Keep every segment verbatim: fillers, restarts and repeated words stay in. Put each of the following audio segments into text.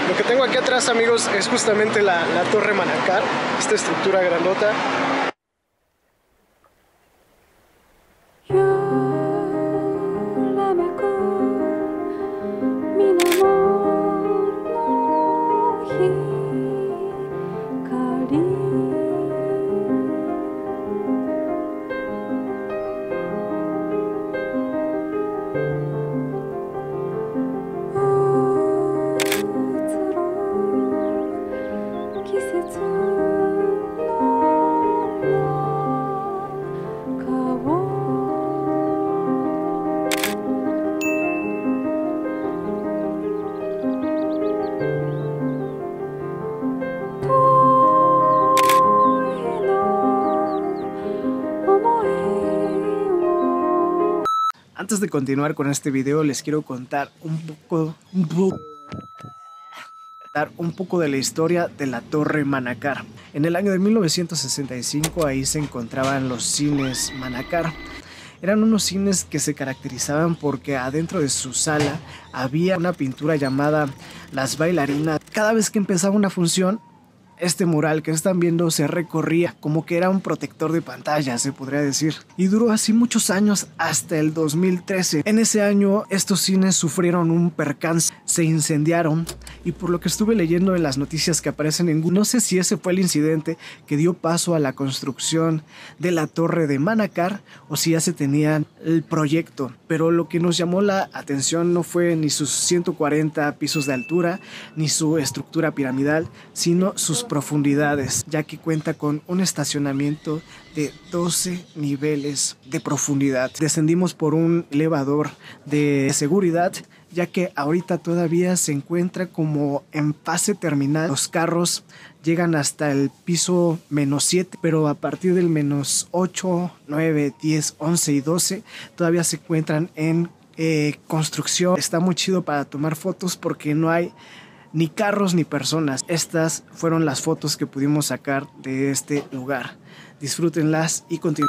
Lo que tengo aquí atrás, amigos, es justamente la, la Torre Manacar, esta estructura grandota. Antes de continuar con este video, les quiero contar un poco, un poco, un poco de la historia de la Torre Manacar. En el año de mil novecientos sesenta y cinco ahí se encontraban los cines Manacar. Eran unos cines que se caracterizaban porque adentro de su sala había una pintura llamada Las Bailarinas. Cada vez que empezaba una función, este mural que están viendo se recorría como que era un protector de pantalla, se podría decir. Y duró así muchos años hasta el dos mil trece. En ese año estos cines sufrieron un percance, se incendiaron. Y por lo que estuve leyendo en las noticias que aparecen en Google, no sé si ese fue el incidente que dio paso a la construcción de la Torre de Manacar o si ya se tenían el proyecto. Pero lo que nos llamó la atención no fue ni sus ciento cuarenta pisos de altura, ni su estructura piramidal, sino sus profundidades, ya que cuenta con un estacionamiento de doce niveles de profundidad. Descendimos por un elevador de seguridad, ya que ahorita todavía se encuentra como en fase terminal. Los carros llegan hasta el piso menos siete, pero a partir del menos ocho, nueve, diez, once y doce todavía se encuentran en eh, construcción. Está muy chido para tomar fotos porque no hay ni carros ni personas. Estas fueron las fotos que pudimos sacar de este lugar. Disfrútenlas y continúen.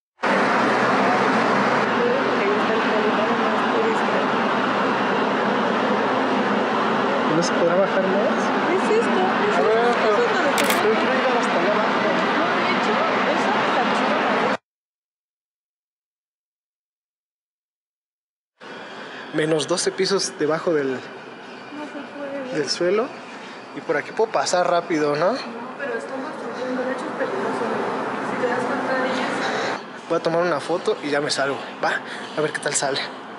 ¿No se podrá bajar más? Es esto, es A ver, esto, pero, es esto, pero quiero llegar hasta allá abajo. no, de hecho, esa es la piscina. Menos doce pisos debajo del, No se puede. del suelo. Y por aquí puedo pasar rápido, ¿no? No, pero estamos construyendo, de hecho es peligroso. Si te das cuenta de ellas. Voy a tomar una foto y ya me salgo. Va, a ver qué tal sale.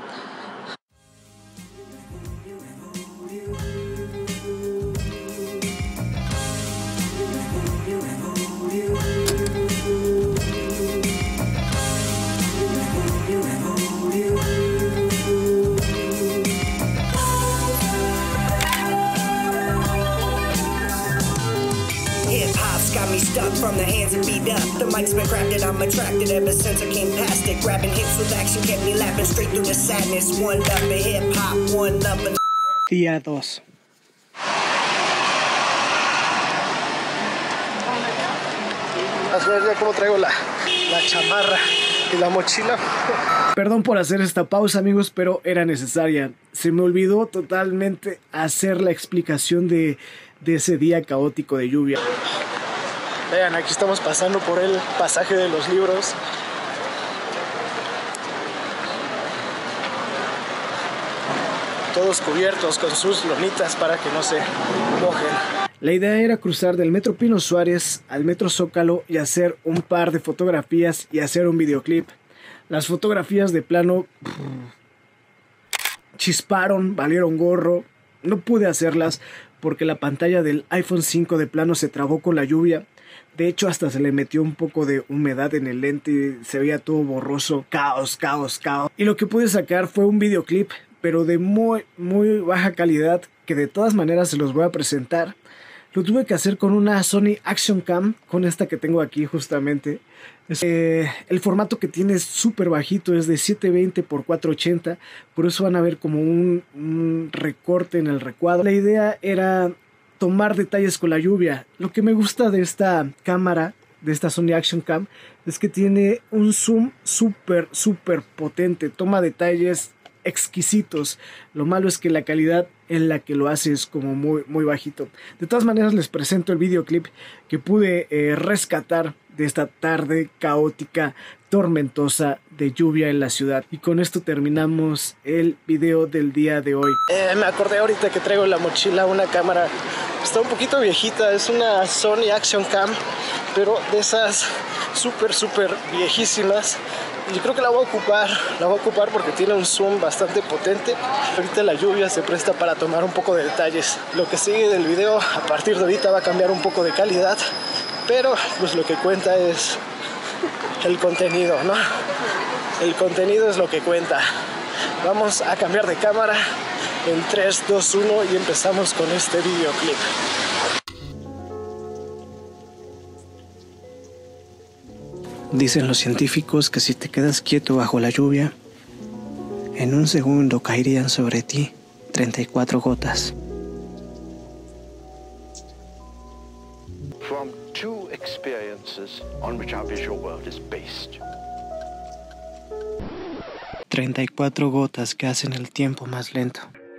Got me stuck from the hands and beat up. The mic's been crafted, I'm attracted ever since I came past it. Grabbing hits with action kept me laughing straight through the sadness. One up in hip hop, one up in... Día dos. A ver ya cómo traigo la, la chamarra y la mochila. Perdón por hacer esta pausa, amigos, pero era necesaria. Se me olvidó totalmente hacer la explicación de, de ese día caótico de lluvia. Vean, aquí estamos pasando por el pasaje de los libros. Todos cubiertos con sus lomitas para que no se mojen. La idea era cruzar del Metro Pino Suárez al Metro Zócalo y hacer un par de fotografías y hacer un videoclip. Las fotografías de plano chisparon, valieron gorro. No pude hacerlas porque la pantalla del iPhone cinco de plano se trabó con la lluvia. De hecho, hasta se le metió un poco de humedad en el lente, se veía todo borroso, caos, caos, caos. Y lo que pude sacar fue un videoclip, pero de muy, muy baja calidad, que de todas maneras se los voy a presentar. Lo tuve que hacer con una Sony Action Cam, con esta que tengo aquí justamente. Eh, el formato que tiene es súper bajito, es de setecientos veinte por cuatrocientos ochenta, por eso van a ver como un, un recorte en el recuadro. La idea era tomar detalles con la lluvia. Lo que me gusta de esta cámara, de esta Sony Action Cam, es que tiene un zoom súper, súper potente, toma detalles exquisitos. Lo malo es que la calidad en la que lo hace es como muy, muy bajito. De todas maneras les presento el videoclip que pude eh, rescatar de esta tarde caótica, tormentosa de lluvia en la ciudad. Y con esto terminamos el video del día de hoy. Eh, me acordé ahorita que traigo en la mochila una cámara, está un poquito viejita, es una Sony Action Cam, pero de esas súper, súper viejísimas. Y creo que la voy a ocupar, la voy a ocupar porque tiene un zoom bastante potente. Ahorita la lluvia se presta para tomar un poco de detalles. Lo que sigue del video a partir de ahorita va a cambiar un poco de calidad, pero pues lo que cuenta es el contenido, ¿no? El contenido es lo que cuenta. Vamos a cambiar de cámara en tres, dos, uno y empezamos con este videoclip. Dicen los científicos que si te quedas quieto bajo la lluvia, en un segundo caerían sobre ti treinta y cuatro gotas. From two experiences on which our visual world is based. treinta y cuatro gotas que hacen el tiempo más lento.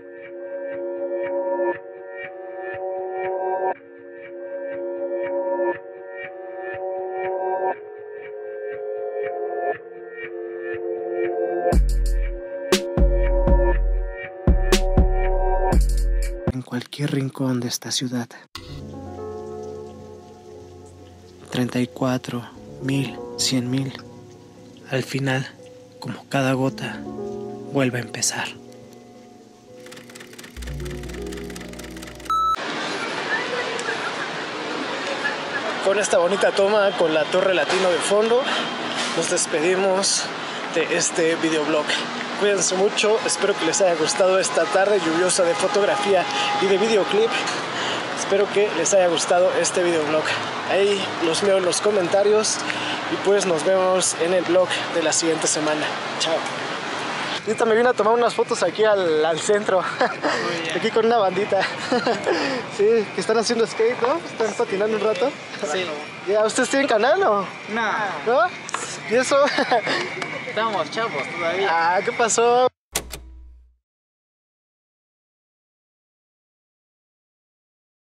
En cualquier rincón de esta ciudad. treinta y cuatro, mil, cien mil. Al final, como cada gota, vuelve a empezar. Con esta bonita toma, con la Torre Latino de fondo, nos despedimos de este videoblog. Cuídense mucho, espero que les haya gustado esta tarde lluviosa de fotografía y de videoclip. Espero que les haya gustado este videoblog. Ahí los leo en los comentarios y pues nos vemos en el vlog de la siguiente semana. Chao. Ahorita me vine a tomar unas fotos aquí al, al centro, aquí con una bandita. Sí, que están haciendo skate, ¿no? Están patinando un rato. Sí. ¿Ya ustedes tienen canal o? No. ¿No? ¿Y eso? Estamos chavos todavía. Ah, ¿qué pasó?